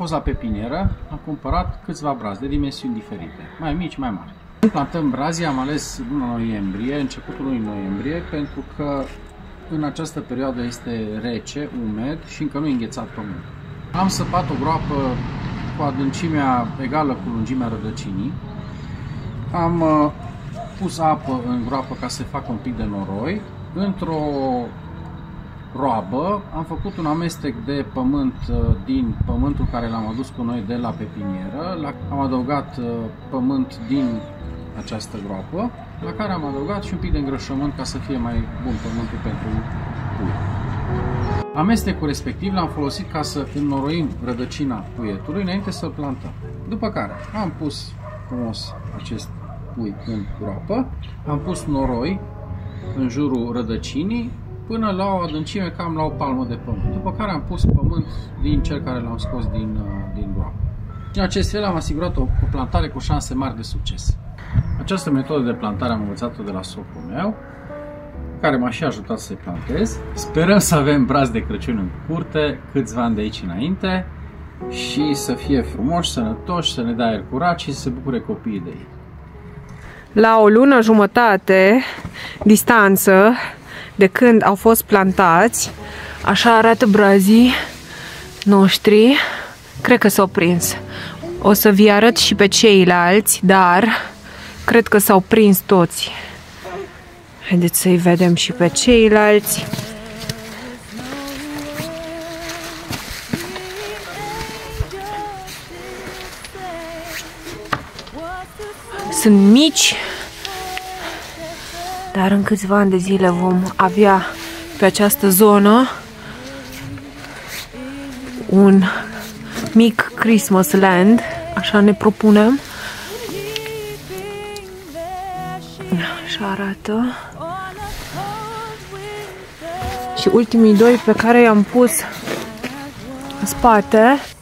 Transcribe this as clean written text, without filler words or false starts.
fost la pepinieră, am cumpărat câțiva brazi de dimensiuni diferite, mai mici, mai mari. Când plantăm brazii, am ales luna noiembrie, începutul lunii noiembrie, pentru că în această perioadă este rece, umed și încă nu e înghețat pământ. Am săpat o groapă cu adâncimea egală cu lungimea rădăcinii. Am pus apă în groapă ca să facă un pic de noroi. Într-o roabă am făcut un amestec de pământ din pământul care l-am adus cu noi de la pepinieră. Am adăugat pământ din această groapă, la care am adăugat și un pic de îngrășământ ca să fie mai bun pământul pentru pui. Amestecul respectiv l-am folosit ca să înnoroim rădăcina puietului înainte să-l plantăm. După care am pus frumos acest pui în groapă, am pus noroi în jurul rădăcinii până la o adâncime cam la o palmă de pământ. După care am pus pământ din cel care l-am scos din groapă. În acest fel am asigurat o plantare cu șanse mari de succes. Această metodă de plantare am învățat-o de la socrul meu, care m-a și ajutat să-i plantez. Sperăm să avem brazi de Crăciun în curte câțiva ani de aici înainte și să fie frumoși, sănătoși, să ne dea aer curat și să se bucure copiii de ei. La o lună jumătate distanță de când au fost plantați, așa arată brazii noștri. Cred că s-au prins. O să vi arăt și pe ceilalți, dar cred că s-au prins toți. Haideți să-i vedem și pe ceilalți. Sunt mici, dar în câțiva ani de zile vom avea pe această zonă un mic Christmas land, așa ne propunem. Așa arată. Și ultimii doi pe care i-am pus în spate